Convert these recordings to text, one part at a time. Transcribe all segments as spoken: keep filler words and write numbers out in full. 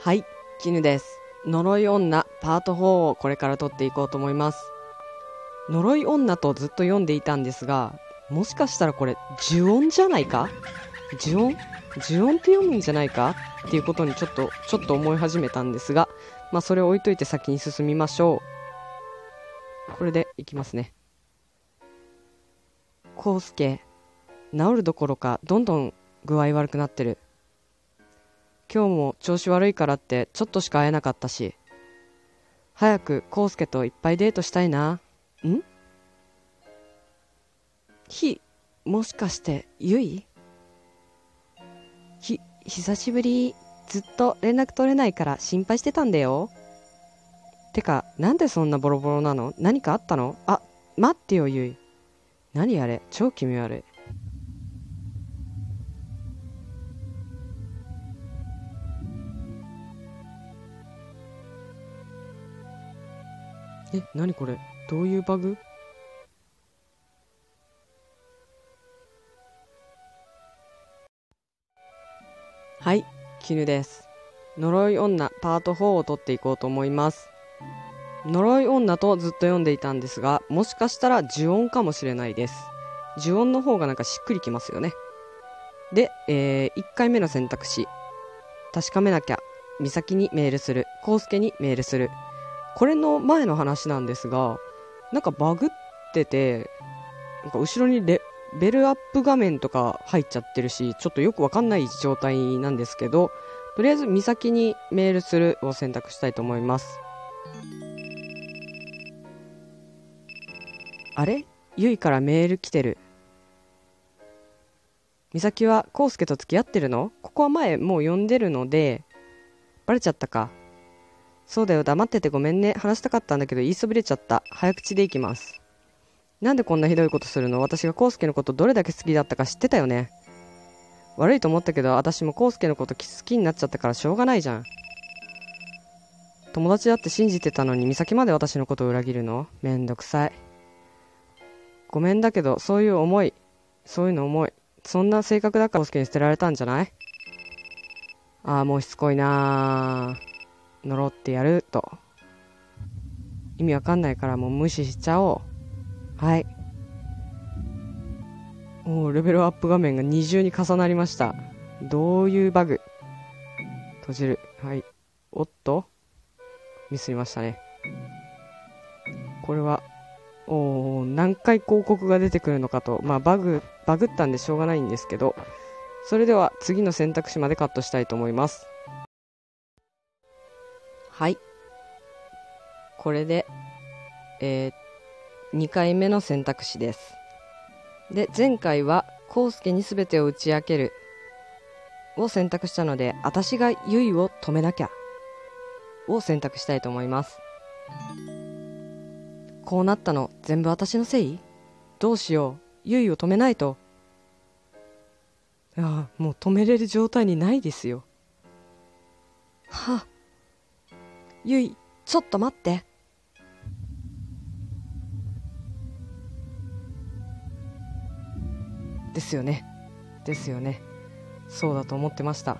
はい、絹です。呪い女パートフォーをこれから撮っていこうと思います。呪い女とずっと読んでいたんですが、もしかしたらこれ呪音じゃないか、呪音呪音って読むんじゃないかっていうことにちょっとちょっと思い始めたんですが、まあそれを置いといて先に進みましょう。これでいきますね。コウスケ、治るどころかどんどん具合悪くなってる。今日も調子悪いからってちょっとしか会えなかったし、早くコウスケといっぱいデートしたいな。んひ、もしかしてゆい？ひ、久しぶり。ずっと連絡取れないから心配してたんだよ。てか、なんでそんなボロボロなの？何かあったの？あ、待ってよゆい。何あれ、超気味悪い。え、何これ、どういうバグ？はい、絹です。呪い女パートフォーを撮っていこうと思います。呪い女とずっと読んでいたんですが、もしかしたら呪音かもしれないです。呪音の方がなんかしっくりきますよね。で、えー、いっかいめの選択肢、確かめなきゃ、美咲にメールする、康介にメールする。これの前の話なんですが、なんかバグってて、なんか後ろにレベルアップ画面とか入っちゃってるし、ちょっとよくわかんない状態なんですけど、とりあえず美咲にメールするを選択したいと思います。あれ、ゆいからメール来てる。美咲は康介と付き合ってるの？ここは前もう読んでるのでバレちゃったか。そうだよ、黙っててごめんね。話したかったんだけど言いそびれちゃった。早口でいきます。なんでこんなひどいことするの？私が康介のことどれだけ好きだったか知ってたよね。悪いと思ったけど私も康介のこと好きになっちゃったからしょうがないじゃん。友達だって信じてたのに美咲まで私のことを裏切るの？めんどくさい。ごめんだけどそういう思いそういうの重い。そんな性格だから康介に捨てられたんじゃない？ああ、もうしつこいなー。呪ってやると。意味わかんないからもう無視しちゃおう。はい。おー、レベルアップ画面が二重に重なりました。どういうバグ？閉じる。はい。おっとミスりましたね。これは、おー、何回広告が出てくるのかと。まあバグ、バグったんでしょうがないんですけど、それでは次の選択肢までカットしたいと思います。はい。これで、えー、にかいめの選択肢です。で、前回は康介に全てを打ち明けるを選択したので、私がゆいを止めなきゃを選択したいと思います。こうなったの全部私のせい？どうしよう、ゆいを止めないと。ああ、もう止めれる状態にないですよ。はあ、ゆい、ちょっと待って。ですよね。ですよね。そうだと思ってました。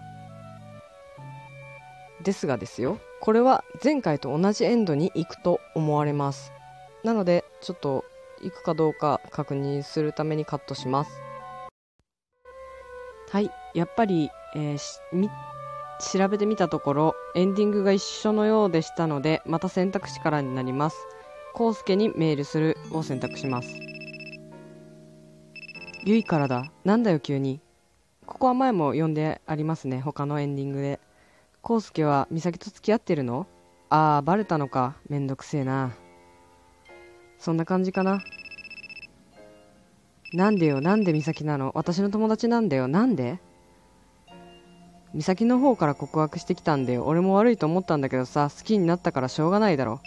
ですがですよ、これは前回と同じエンドに行くと思われます。なのでちょっと行くかどうか確認するためにカットします。はい、やっぱり、えー、しみ調べてみたところエンディングが一緒のようでしたので、また選択肢からになります。康介にメールするを選択します。ゆいからだ。なんだよ急に。ここは前も読んでありますね、他のエンディングで。康介は美咲と付き合ってるの？ああ、バレたのか。めんどくせえな。そんな感じかな。なんでよ、なんで美咲なの？私の友達なんだよ。なんで？美咲の方から告白してきたんだよ。俺も悪いと思ったんだけどさ、好きになったからしょうがないだろ。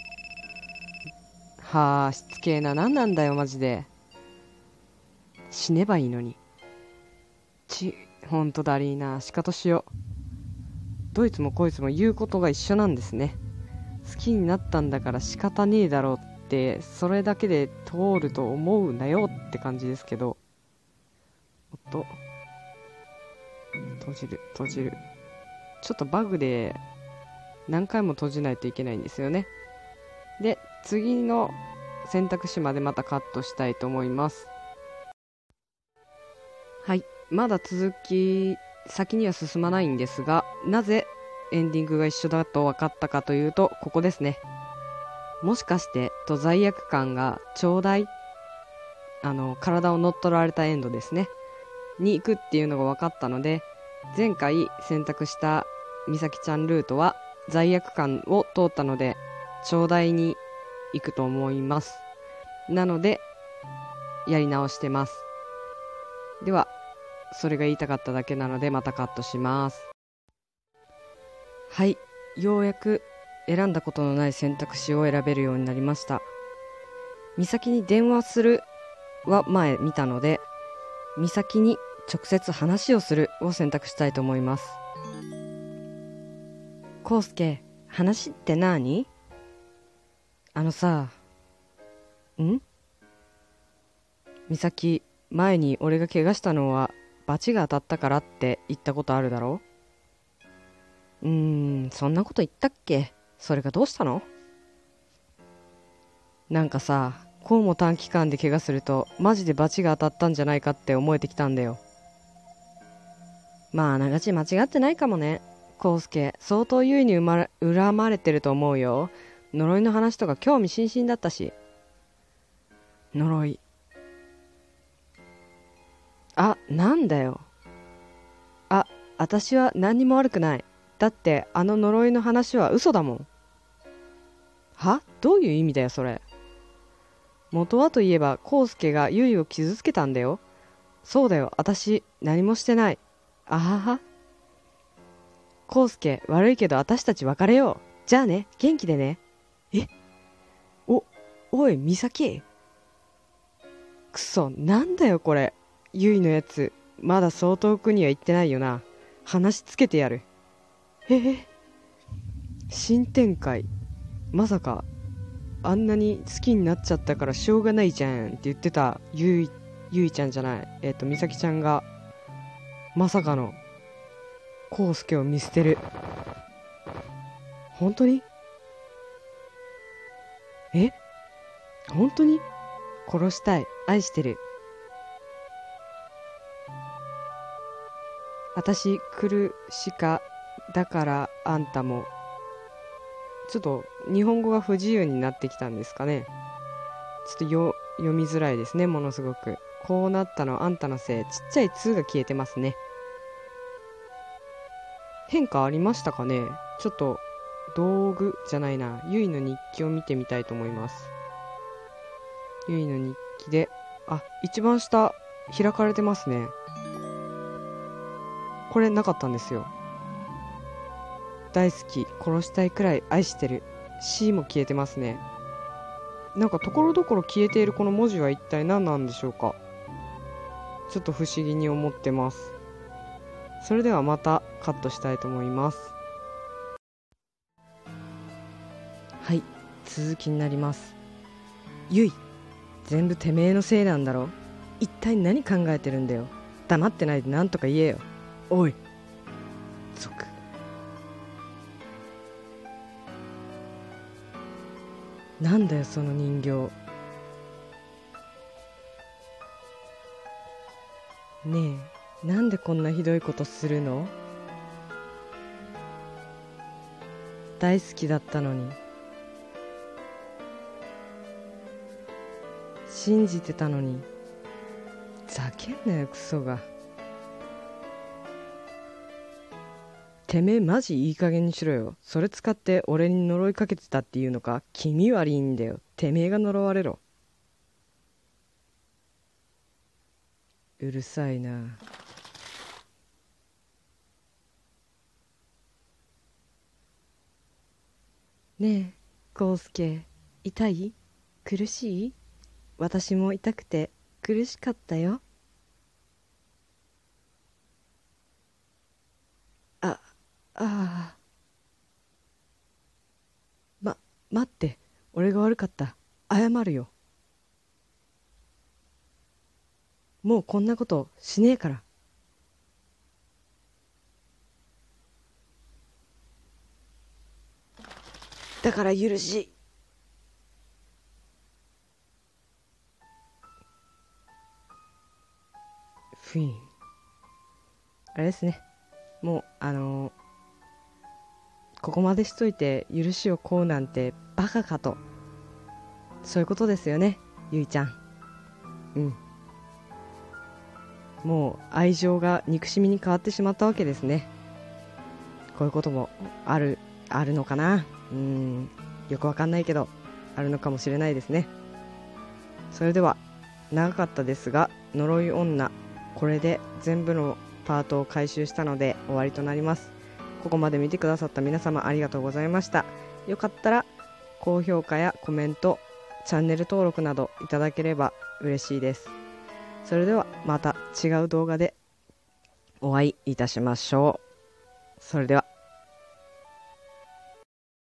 はあ、しつけえな。なんなんだよマジで。死ねばいいのに。ち、ほんとだりーな。しかとしよう。どいつもこいつも言うことが一緒なんですね。好きになったんだから仕方ねえだろうって、それだけで通ると思うなよって感じですけど。おっと、閉じる閉じる。ちょっとバグで何回も閉じないといけないんですよね。で、次の選択肢までまたカットしたいと思います。はい、まだ続き先には進まないんですが、なぜエンディングが一緒だと分かったかというと、ここですね。もしかしてと罪悪感がちょうだい、あの体を乗っ取られたエンドですねに行くっていうのが分かったので、前回選択した美咲ちゃんルートは罪悪感を通ったのでちょうだいに行くと思います。なのでやり直してます。ではそれが言いたかっただけなのでまたカットします。はい、ようやく選んだことのない選択肢を選べるようになりました。美咲に電話するは前見たので、美咲に直接話をするを選択したいと思います。コウスケ、話って何？あのさ、ん？美咲、前に俺が怪我したのは罰が当たったからって言ったことあるだろ？うーん、そんなこと言ったっけ？それがどうしたの？なんかさ、こうも短期間で怪我するとマジで罰が当たったんじゃないかって思えてきたんだよ。まああながち間違ってないかもね。コウスケ、相当優位に生まれ恨まれてると思うよ。呪いの話とか興味津々だったし。呪い。あ、なんだよ。あ、私は何にも悪くない。だってあの呪いの話は嘘だもん。は？どういう意味だよそれ。元はといえばコウスケがユイを傷つけたんだよ。そうだよ、私何もしてない。あはは。コウスケ、悪いけど私たち別れよう。じゃあね、元気でね。え？お、おい、ミサキ。くそ、なんだよこれ。ユイのやつ、まだそう遠くには行ってないよな。話つけてやる。ええ、新展開。まさか、あんなに好きになっちゃったからしょうがないじゃんって言ってたユイ、ユイちゃんじゃない。えっと、ミサキちゃんが、まさかの、コウスケを見捨てる。本当に？え？本当に？殺したい。愛してる。私、苦しか、だからあんたも。ちょっと日本語が不自由になってきたんですかね。ちょっとよ読みづらいですね、ものすごく。こうなったのあんたのせい。ちっちゃいつが消えてますね。変化ありましたかね。ちょっと道具じゃないな、ゆいの日記を見てみたいと思います。ゆいの日記で、あ、一番下開かれてますね。これなかったんですよ。大好き、殺したいくらい愛してる。 C も消えてますね。なんかところどころ消えているこの文字は一体何なんでしょうか。ちょっと不思議に思ってます。それではまたカットしたいと思います。はい、続きになります。ゆい、全部てめえのせいなんだろ。一体何考えてるんだよ。黙ってないで何とか言えよ。おい。族。なんだよその人形。ねえ、なんでこんなひどいことするの？大好きだったのに。信じてたのに。ざけんなよクソが。てめえマジいい加減にしろよ。それ使って俺に呪いかけてたっていうのか。気味悪いんだよ。てめえが呪われろ。うるさいな。ねえ、コウスケ、痛い？苦しい？私も痛くて苦しかったよ。あ、ああ。ま、待って。俺が悪かった。謝るよ。もうこんなことしねえから。 だから許し。フィン。あれですね、もうあのー、ここまでしといて許しを請うなんてバカかと、そういうことですよね、ゆいちゃん。うん、もう愛情が憎しみに変わってしまったわけですね。こういうこともあるあるのかな。うーん、よくわかんないけどあるのかもしれないですね。それでは長かったですが、呪い女、これで全部のパートを回収したので終わりとなります。ここまで見てくださった皆様ありがとうございました。よかったら高評価やコメント、チャンネル登録などいただければ嬉しいです。それではまた違う動画でお会いいたしましょう。それでは。